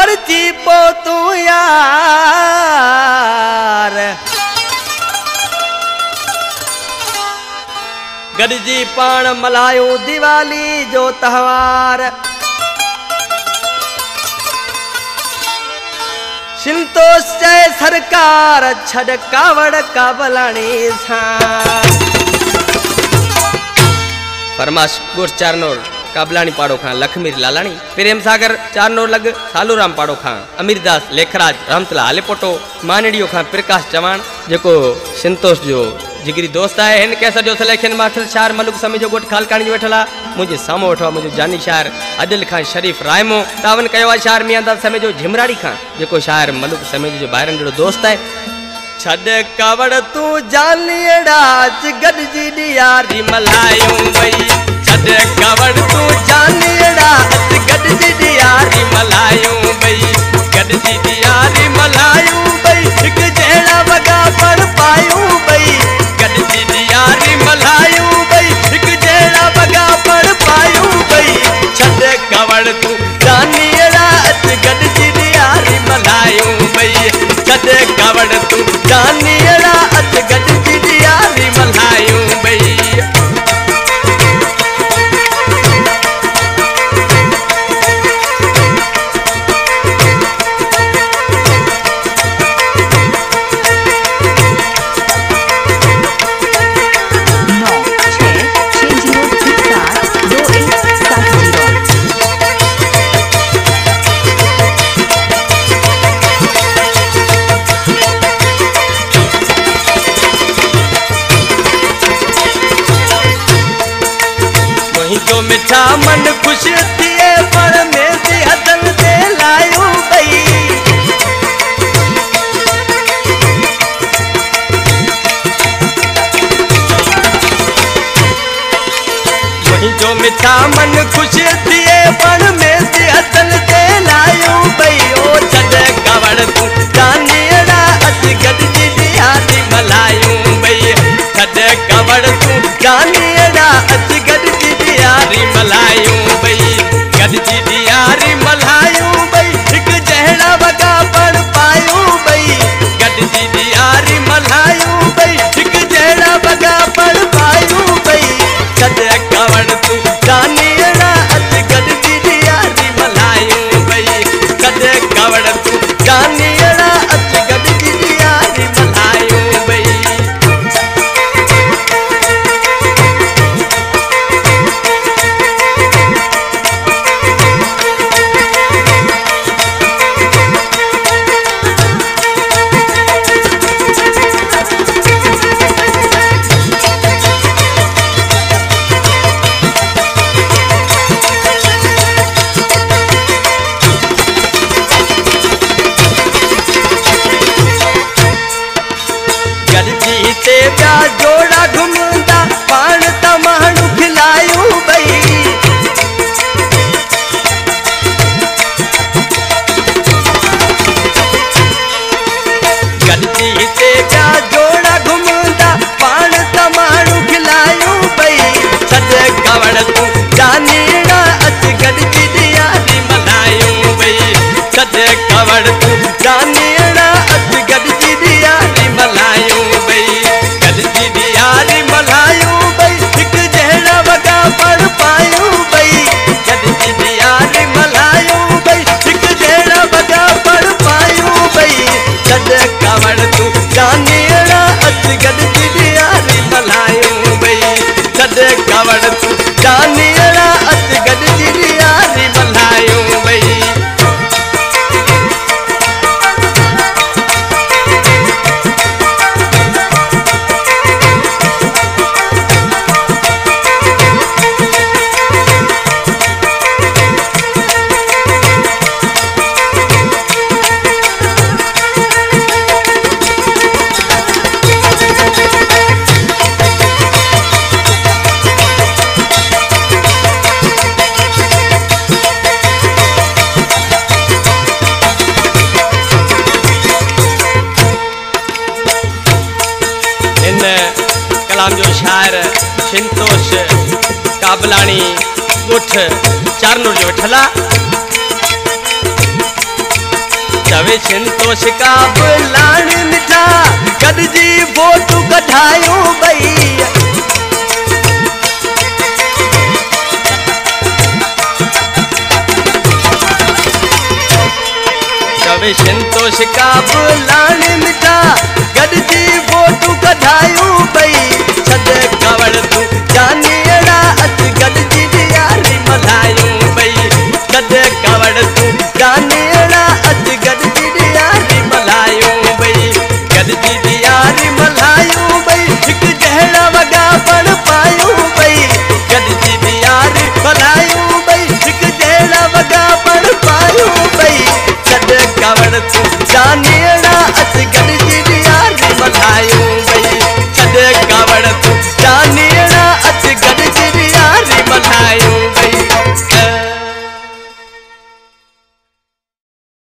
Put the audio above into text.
गरजी पो तू यार गरजी पाण मल्हायूं दिवाली जो त्योहार संतोष जय सरकार छड़ कावड़ काबलाणी सां परमाश गुर चारनोर काबलाणी पाड़ो खां लखमीर लालाणी प्रेम सागर चारनोर लग सालूराम पाड़ो खां अमीरदास लेखराज रामतला आलेपोटो मानड़ियो खां प्रकाश चवाण जेको संतोष जो जिगरी दोस्त है हिन कैसर जो सलेक्शन मास्टर शार मलुक समय जो गोट खालकाणी जो वेठला मुझे सामो वठो मुझे जानी शार अदिल खान शरीफ रायमो तावन कयो आहे शार मियांदास समय जो झिमराड़ी खां जेको शार मलुक समय जो ॿाहिरनि जो दोस्त है छड़ कावड़ तू जानियड़ा गॾजी यारी मल्हायूं भई छड़ कावड़ तू जानियड़ा गॾजी यारी मल्हायूं भई गॾजी यारी मल्हायूं भई हिक जहिड़ा वॻा पढ़ पायूं भई गॾजी यारी मल्हायूं भई हिक जहिड़ा वॻा पढ़ पायूं भई छड़ कावड़ तू जानियड़ा गॾजी यारी मल्हायूं भई छड़ कावड़ तू जानियड़ा गॾजी यारी मल्हायूं भई जो मिठा मन खुश थिए पर में हथन ते लायूं भई वही जो मिठा मन खुश थिए पर में हथन ते लायूं भई ओ छड़ कावड़ तू जानियड़ा गॾजी यारी मल्हायूं भई छड़ कावड़ तू जानियड़ा गॾजी यारी मल्हायूं भई गॾजी यारी मल्हायूं भई हिक जहिड़ा वॻा पढ़ पायूं भई गॾजी यारी मल्हायूं भई हिक जहिड़ा वॻा पढ़ पायूं भई छड़ कावड़ तू जानियड़ा गॾजी यारी मल्हायूं भई छड़ कावड़ तू जानियड़ा गॾजी यारी मल्हायूं भई प्या जोड़ा घुमंदा पाण त माण्हू खिलायूं भई गॾजी हिते प्या जोड़ा घुमंदा पाण त माण्हू खिलायूं भई छड़ कावड़ तू जानियड़ा गॾजी यारी मल्हायूं भई छड़ कावड़ तू जानियड़ा गॾजी यारी मल्हायूं भई यारी मल्हायूं भई हिक जहिड़ा वॻा पढ़ पायूं भई गॾजी यारी मल्हायूं भई हिक जहिड़ा वॻा पढ़ पायूं भई छड़ कावड़ तू जानियड़ा गॾजी यारी मल्हायूं भई छड़ कावड़ तू जानियड़ा गॾजी यारी मल्हायूं भई कलाम जो शायर संतोष काबलाणी गोठ चारनूर जो वेठला चवे संतोष का बुलाण मिठा गॾिजी फोटू कढायूं भई चवे संतोष का बुलाण मिठा गॾिजी फोटू कढायूं भई छॾ कवड़ तूं जानी